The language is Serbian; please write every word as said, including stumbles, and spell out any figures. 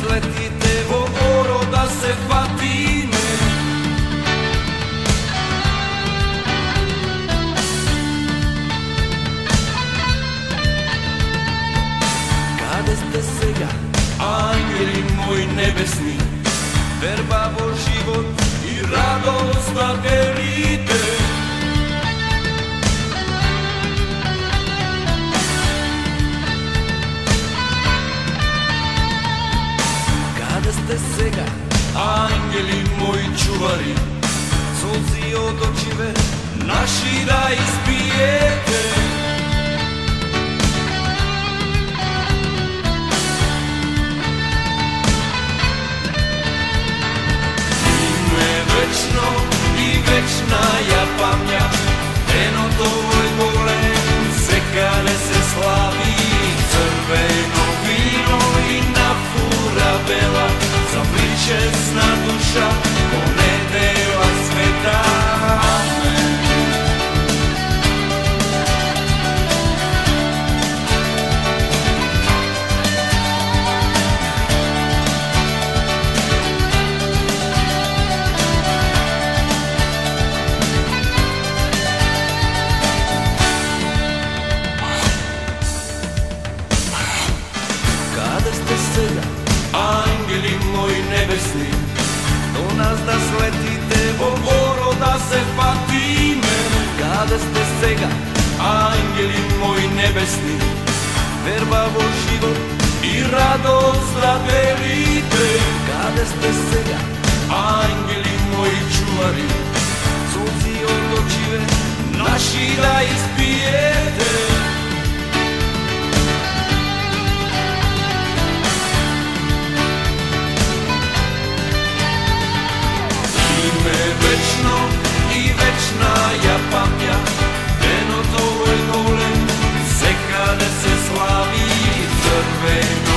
sletite vo oro da se fatine. Kade ste сега, ангели moji nebesni, verba vo život i radost da delite. Kade ste сега, ангели moji čuvari, solzi od očive naši da ispijete. Večno i večna ja pamja, eno tvoj golem se kade se slavi, crveno vino i na fura bela, zapličesna duša ponedela sveta. Amen. Ангели moji nebesni, do nas da sletite vo oro da se fatime. Kade ste сега, ангели moji nebesni, verba vo život i radost da delite. Kade ste сега, ангели moji čuvari, solzi od očive naši da ispijete. Večno i večna ja pamja, eno tvoj golem se kade se slavi, crveno